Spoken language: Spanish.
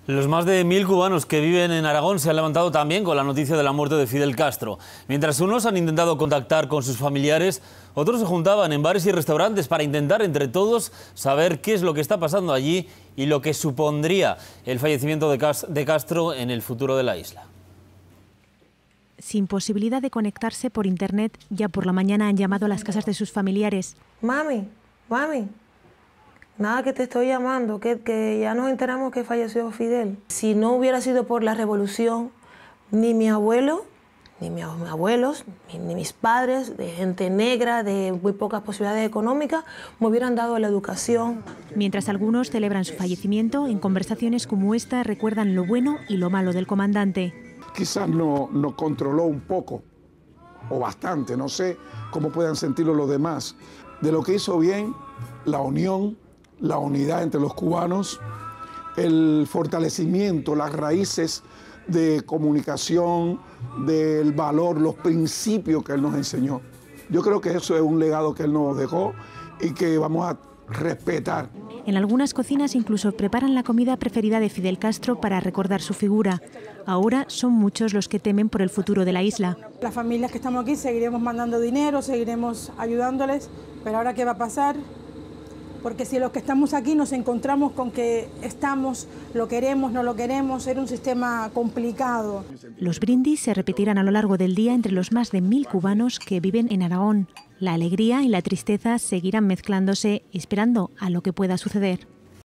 Los más de 1000 cubanos que viven en Aragón se han levantado también con la noticia de la muerte de Fidel Castro. Mientras unos han intentado contactar con sus familiares, otros se juntaban en bares y restaurantes para intentar entre todos saber qué es lo que está pasando allí y lo que supondría el fallecimiento de Castro en el futuro de la isla. Sin posibilidad de conectarse por internet, ya por la mañana han llamado a las casas de sus familiares. Mami, nada, que te estoy llamando, que ya nos enteramos que falleció Fidel. Si no hubiera sido por la revolución, ni mi abuelo, ni mis abuelos, ni mis padres, de gente negra, de muy pocas posibilidades económicas, me hubieran dado la educación. Mientras algunos celebran su fallecimiento, en conversaciones como esta recuerdan lo bueno y lo malo del comandante. Quizás nos controló un poco, o bastante, no sé cómo puedan sentirlo los demás. De lo que hizo bien, la unión, la unidad entre los cubanos, el fortalecimiento, las raíces de comunicación, del valor, los principios que él nos enseñó. Yo creo que eso es un legado que él nos dejó y que vamos a respetar. En algunas cocinas incluso preparan la comida preferida de Fidel Castro para recordar su figura. Ahora son muchos los que temen por el futuro de la isla. Las familias que estamos aquí seguiremos mandando dinero, seguiremos ayudándoles, pero ahora ¿qué va a pasar? Porque si los que estamos aquí nos encontramos con que estamos, lo queremos, no lo queremos, era un sistema complicado. Los brindis se repetirán a lo largo del día entre los más de 1000 cubanos que viven en Aragón. La alegría y la tristeza seguirán mezclándose, esperando a lo que pueda suceder.